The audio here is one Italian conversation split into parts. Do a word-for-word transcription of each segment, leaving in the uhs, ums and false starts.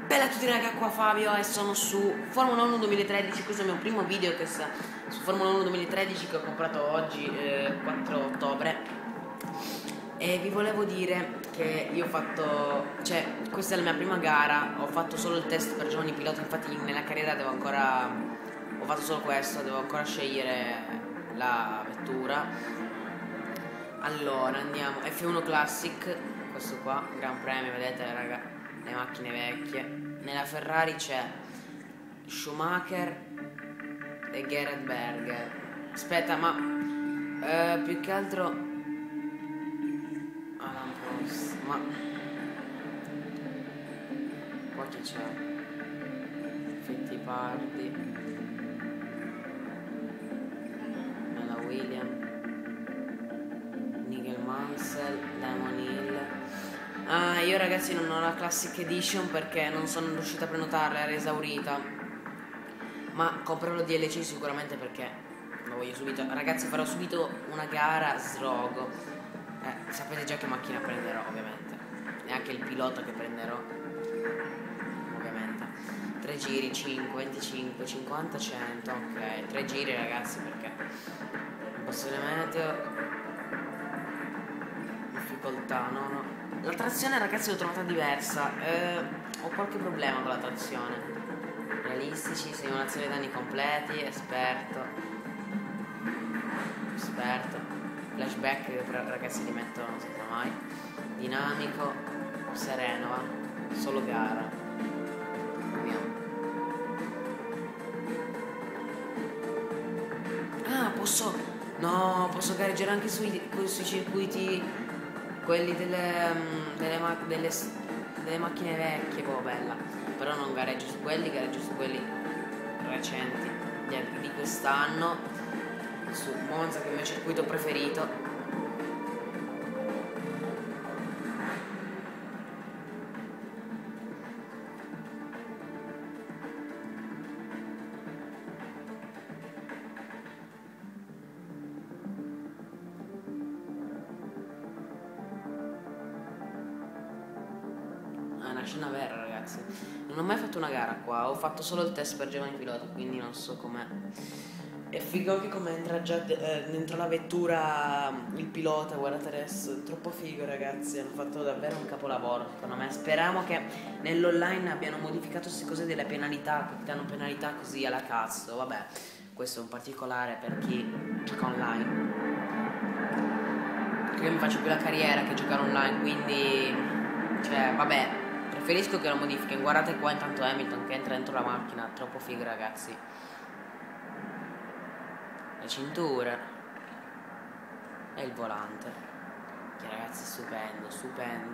Bella a tutti raga, qua Fabio e sono su Formula uno duemilatredici. Questo è il mio primo video che sta su Formula uno duemilatredici che ho comprato oggi, eh, quattro ottobre. E vi volevo dire che io ho fatto, cioè questa è la mia prima gara, ho fatto solo il test per giovani piloti, infatti nella carriera devo ancora, ho fatto solo questo, devo ancora scegliere la vettura. Allora andiamo, F uno Classic, questo qua, Gran Premio, vedete raga, le macchine vecchie. Nella Ferrari c'è Schumacher e Gerhard Berger. Aspetta, ma eh, più che altro Alan Prost, ma qua chi c'è? Fittipaldi, Nella William, Nigel Mansell, Damon Hill. Ah, io ragazzi non ho la Classic Edition perché non sono riuscita a prenotarla, era esaurita. Ma comprerò D L C sicuramente perché lo voglio subito. Ragazzi, farò subito una gara a srogo. Eh, sapete già che macchina prenderò, ovviamente. E anche il pilota che prenderò, ovviamente. tre giri, cinque, venticinque, cinquanta, cento. Ok, tre giri ragazzi perché impossione meteo. Difficoltà, no, no. La trazione ragazzi l'ho trovata diversa, eh, ho qualche problema con la trazione. Realistici, simulazione di danni completi, esperto. Esperto. Flashback che però ragazzi li metto non saprò mai. Dinamico, sereno, va. Solo gara. Vediamo. Ah, posso. No, posso gareggiare anche sui, sui circuiti. Quelli delle, um, delle, ma delle, delle macchine vecchie, boh, bella. Però non gareggio su quelli, gareggio su quelli recenti di, di quest'anno. Su Monza, che è il mio circuito preferito. Una scena vera ragazzi, non ho mai fatto una gara qua, ho fatto solo il test per giovani piloti, quindi non so com'è. È figo anche come entra già eh, dentro la vettura il pilota, guardate adesso, è troppo figo ragazzi, hanno fatto davvero un capolavoro secondo me. Speriamo che nell'online abbiano modificato queste cose delle penalità, che danno penalità così alla cazzo, vabbè, questo è un particolare per chi gioca online. Perché io mi faccio più la carriera che giocare online, quindi, cioè, vabbè. Preferisco che lo modifichino. Guardate qua intanto Hamilton che entra dentro la macchina. Troppo figo ragazzi. Le cinture e il volante, che ragazzi stupendo, stupendo.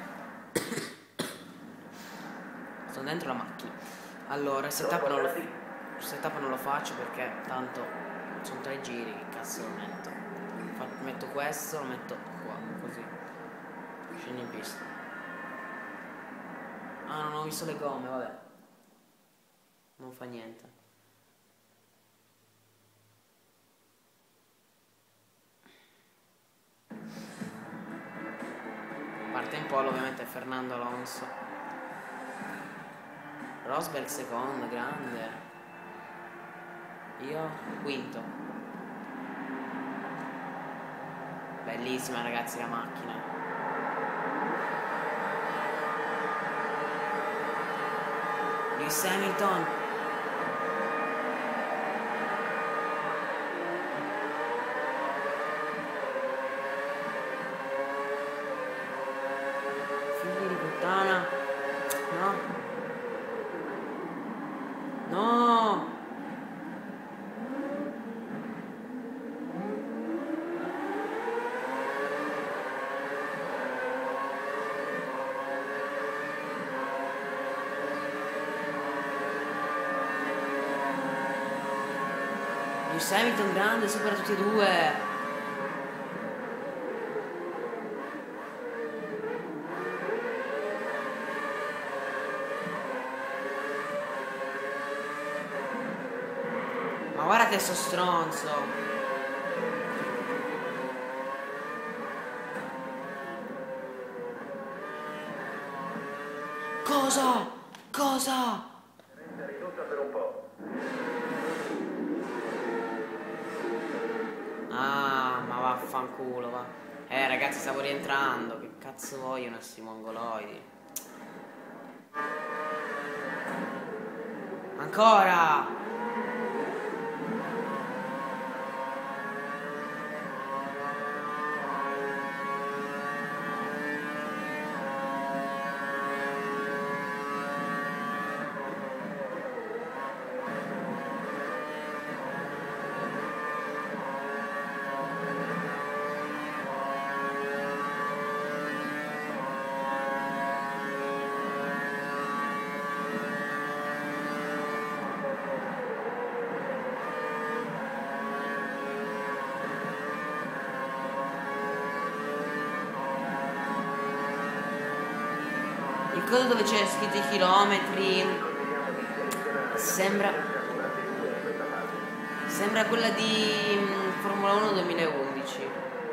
Sono dentro la macchina. Allora il setup non lo, il setup non lo faccio perché tanto sono tre giri. Che cazzo lo metto? Metto questo, lo metto qua così. Scendi in pista. Ah, non ho visto le gomme, vabbè. Non fa niente. Parte in polo ovviamente Fernando Alonso. Rosberg secondo, grande. Io quinto. Bellissima ragazzi la macchina. Lewis Hamilton. Figli di puttana. No. No. Lewis Hamilton grande, supera tutti e due. Ma guarda che sto stronzo. Cosa? Cosa? Ridotta per un po'. Ah, ma vaffanculo, va. Eh, ragazzi, stavo rientrando. Che cazzo vogliono questi mongoloidi? Ancora! Il coso dove c'è scritto i chilometri sembra sembra quella di mm, Formula uno duemilaundici.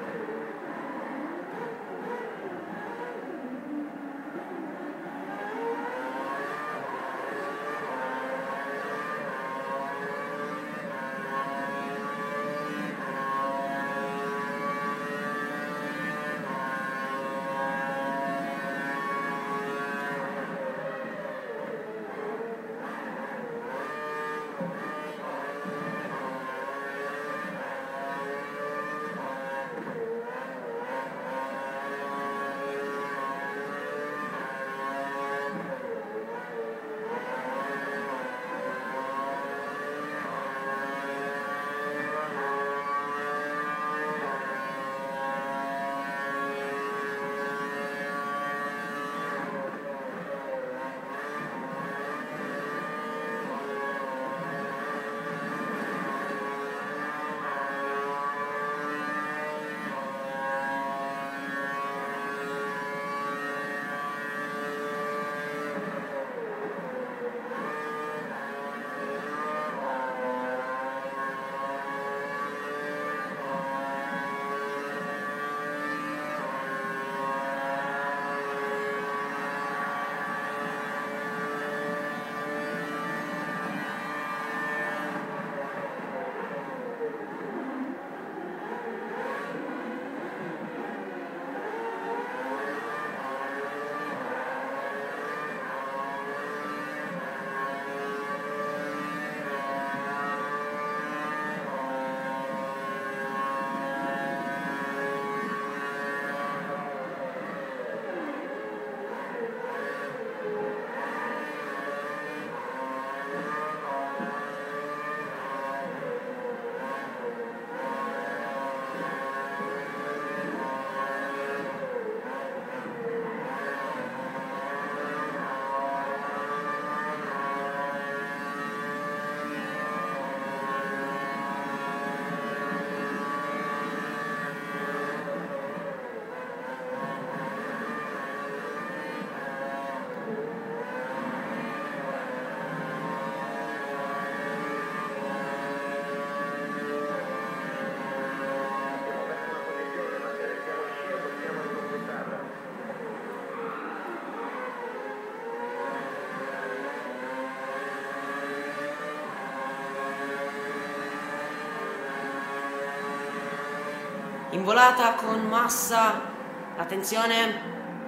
In volata con Massa. Attenzione.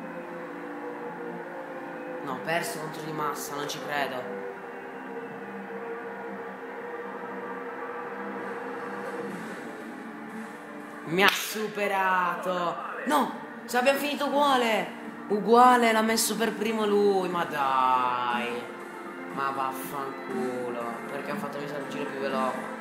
No, ho perso contro di Massa, non ci credo. Mi ha superato. No, se abbiamo finito uguale. Uguale, l'ha messo per primo lui. Ma dai. Ma vaffanculo. Perché ha fatto mi sa il giro più veloce.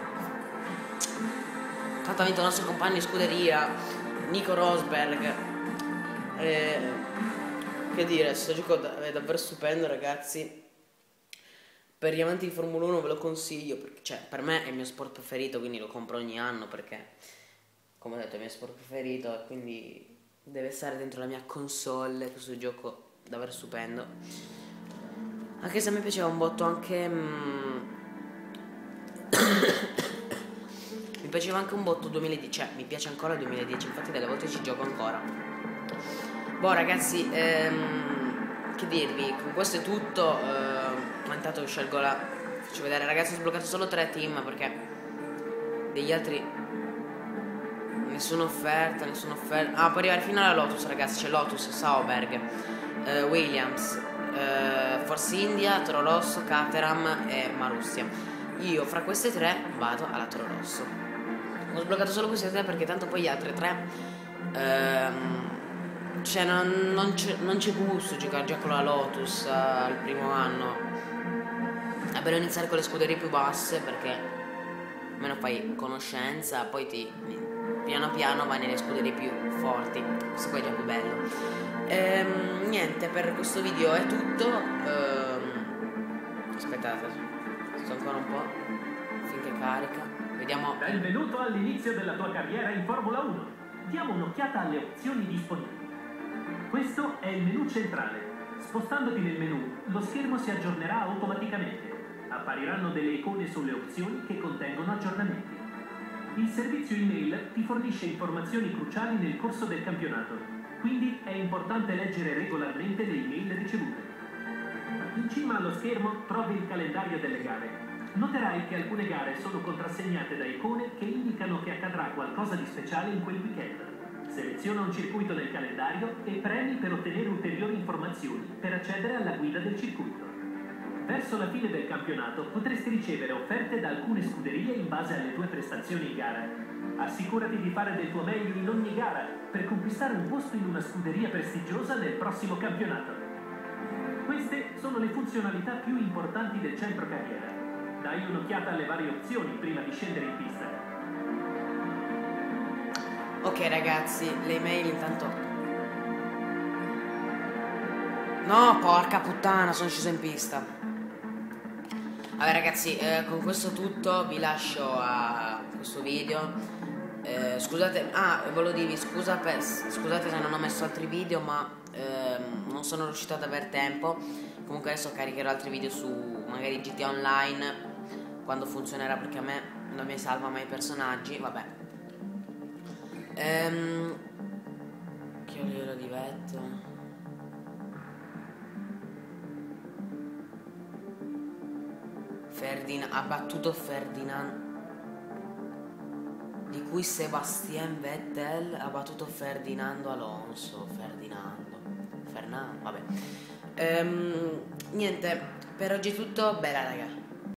Tanto ha vinto il nostro compagno di scuderia Nico Rosberg. eh, Che dire, questo gioco è davvero stupendo, ragazzi. Per gli amanti di Formula uno ve lo consiglio perché, cioè, per me è il mio sport preferito, quindi lo compro ogni anno perché, come ho detto, è il mio sport preferito e quindi deve stare dentro la mia console. Questo gioco davvero stupendo, anche se a me piaceva un botto anche mm, mi piaceva anche un botto duemiladieci, cioè mi piace ancora il duemiladieci, infatti delle volte ci gioco ancora. Boh, ragazzi, ehm, che dirvi, con questo è tutto. Uh, intanto scelgo la. Faccio vedere, ragazzi, ho sbloccato solo tre team perché degli altri nessuna offerta, nessuna offerta. Ah, può arrivare fino alla Lotus, ragazzi. C'è Lotus, Sauberg, uh, Williams, uh, Force India, Toro Rosso, Caterham e Marussia. Io fra queste tre vado alla Toro Rosso. Ho sbloccato solo queste tre perché tanto poi gli altri tre ehm, cioè non, non c'è gusto giocare già con la Lotus uh, al primo anno. È bello iniziare con le scuderie più basse perché almeno fai conoscenza, poi ti piano piano vai nelle scuderie più forti. Questo qua è già più bello. Ehm, niente, per questo video è tutto. Ehm, aspettate, sto ancora un po' finché carica. Vediamo. Benvenuto all'inizio della tua carriera in Formula uno. Diamo un'occhiata alle opzioni disponibili. Questo è il menu centrale. Spostandoti nel menu, lo schermo si aggiornerà automaticamente. Appariranno delle icone sulle opzioni che contengono aggiornamenti. Il servizio email ti fornisce informazioni cruciali nel corso del campionato, quindi è importante leggere regolarmente le email ricevute. In cima allo schermo trovi il calendario delle gare. Noterai che alcune gare sono contrassegnate da icone che indicano che accadrà qualcosa di speciale in quel weekend. Seleziona un circuito nel calendario e premi per ottenere ulteriori informazioni per accedere alla guida del circuito. Verso la fine del campionato potresti ricevere offerte da alcune scuderie in base alle tue prestazioni in gara. Assicurati di fare del tuo meglio in ogni gara per conquistare un posto in una scuderia prestigiosa nel prossimo campionato. Queste sono le funzionalità più importanti del centro carriera. Dai un'occhiata alle varie opzioni prima di scendere in pista. Ok ragazzi, le email intanto. No, porca puttana, sono sceso in pista. Vabbè ragazzi, eh, con questo tutto vi lascio a questo video. eh, Scusate, ah, volevo dirvi scusa per, scusate se non ho messo altri video, ma ehm, non sono riuscito ad avere tempo. Comunque adesso caricherò altri video su magari G T A Online quando funzionerà, perché a me non mi salva mai i personaggi. Vabbè. Ehm, Chioliero di vetto. Ferdinand ha battuto Ferdinand, di cui Sebastian Vettel ha battuto Ferdinando Alonso. Ferdinando Fernando, vabbè. Ehm, niente, per oggi è tutto. Bella raga.